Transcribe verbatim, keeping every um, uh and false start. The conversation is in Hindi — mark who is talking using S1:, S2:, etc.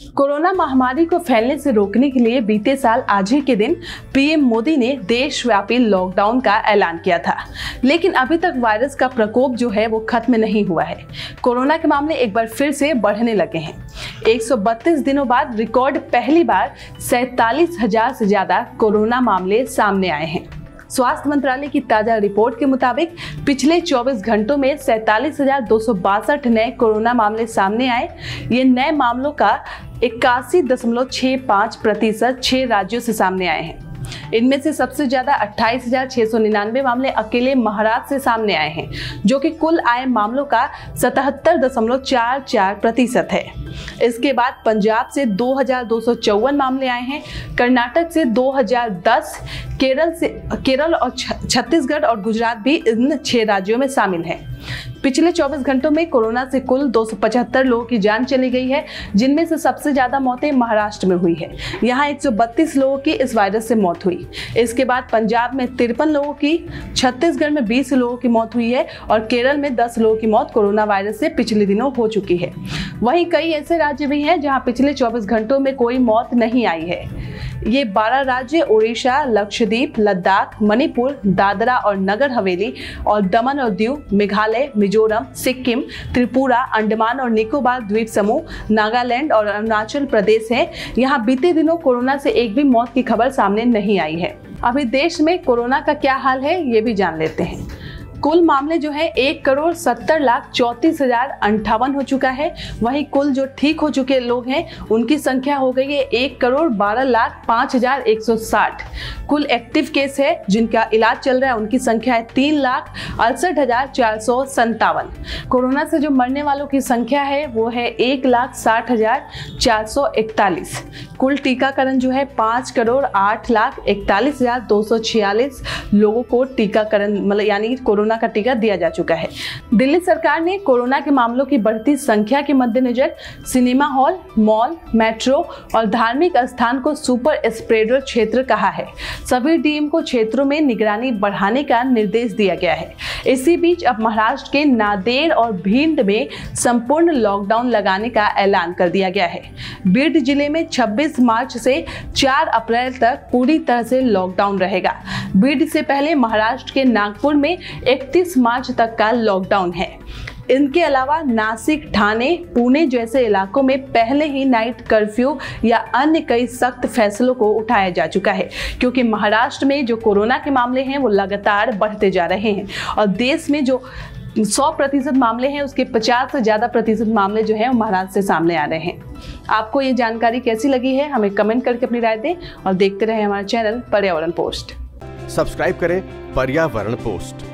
S1: कोरोना महामारी को फैलने से रोकने के लिए बीते साल आज ही के दिन पीएम मोदी ने देशव्यापी लॉकडाउन का ऐलान किया था, लेकिन अभी तक वायरस का प्रकोप जो है वो खत्म नहीं हुआ है। कोरोना के मामले एक बार फिर से बढ़ने लगे हैं। एक सौ बत्तीस दिनों बाद रिकॉर्ड पहली बार सैतालीस हजार से ज्यादा कोरोना मामले सामने आए हैं। स्वास्थ्य मंत्रालय की ताजा रिपोर्ट के मुताबिक पिछले चौबीस घंटों में सैतालीस हजार दो सौ बासठ नए कोरोना मामले सामने आए। ये नए मामलों का इक्यासी दशमलव छह पाँच प्रतिशत छह राज्यों से सामने आए हैं। इनमें से सबसे ज्यादा अट्ठाईस हजार छह सौ निन्यानवे मामले अकेले महाराष्ट्र से सामने आए हैं, जो कि कुल आए मामलों का सतहत्तर दशमलव चार चार प्रतिशत है। इसके बाद पंजाब से दो हजार दो सौ चौवन मामले आए हैं, कर्नाटक से दो हजार दस, केरल से केरल और छत्तीसगढ़ और गुजरात भी इन छह राज्यों में शामिल हैं। पिछले चौबीस घंटों में कोरोना से कुल दो सौ पचहत्तर लोगों की जान चली गई है, जिनमें से सबसे ज्यादा मौतें महाराष्ट्र में हुई है। यहाँ एक सौ बत्तीस लोगों की इस वायरस से मौत हुई। इसके बाद पंजाब में तिरपन लोगों की, छत्तीसगढ़ में बीस लोगों की मौत हुई है और केरल में दस लोगों की मौत कोरोना वायरस से पिछले दिनों हो चुकी है। वहीं कई ऐसे राज्य भी हैं जहाँ पिछले चौबीस घंटों में कोई मौत नहीं आई है। ये बारह राज्य ओडिशा, लक्षद्वीप, लद्दाख, मणिपुर, दादरा और नगर हवेली और दमन और दीव, मेघालय, मिजोरम, सिक्किम, त्रिपुरा, अंडमान और निकोबार द्वीप समूह, नागालैंड और अरुणाचल प्रदेश है। यहाँ बीते दिनों कोरोना से एक भी मौत की खबर सामने नहीं आई है। अभी देश में कोरोना का क्या हाल है ये भी जान लेते हैं। कुल मामले जो है एक करोड़ सत्तर लाख चौंतीस हजार अंठावन हो चुका है। वहीं कुल जो ठीक हो चुके लोग हैं उनकी संख्या हो गई है एक करोड़ बारह लाख पाँच हजार एक सौ साठ। कुल एक्टिव केस है जिनका इलाज चल रहा है उनकी संख्या है तीन लाख अड़सठ हजार चार सौ संतावन। कोरोना से जो मरने वालों की संख्या है वो है एक लाख साठ हजार चार सौ इकतालीस। कुल टीकाकरण जो है पाँच करोड़ आठ लाख इकतालीस हजार दो सौ छियालीस लोगों को टीकाकरण मतलब यानी कोरोना का टीका दिया जा चुका है। दिल्ली सरकार ने कोरोना के मामलों की बढ़ती संख्या के मद्देनजर सिनेमा हॉल, मॉल, मेट्रो और धार्मिक स्थान को सुपर स्प्रेडर क्षेत्र कहा है। सभी डीएम को क्षेत्रों में निगरानी बढ़ाने का निर्देश दिया गया है। इसी बीच अब महाराष्ट्र के नांदेड़ और भिंड में संपूर्ण लॉकडाउन लगाने का ऐलान कर दिया गया है। बीड जिले में छब्बीस मार्च से चार अप्रैल तक पूरी तरह से लॉकडाउन रहेगा। बीड से पहले महाराष्ट्र के नागपुर में इकतीस मार्च तक का लॉकडाउन है। इनके अलावा नासिक, ठाणे, पुणे जैसे इलाकों में पहले ही नाइट कर्फ्यू या अन्य कई सख्त फैसलों को उठाया जा चुका है, क्योंकि महाराष्ट्र में जो कोरोना के मामले हैं वो लगातार बढ़ते जा रहे हैं और देश में जो सौ प्रतिशत मामले हैं उसके पचास से ज्यादा प्रतिशत मामले जो हैं महाराष्ट्र से सामने आ रहे हैं। आपको ये जानकारी कैसी लगी है हमें कमेंट करके अपनी राय दें और देखते रहें हमारा चैनल पर्यावरण पोस्ट।
S2: सब्सक्राइब करें पर्यावरण पोस्ट।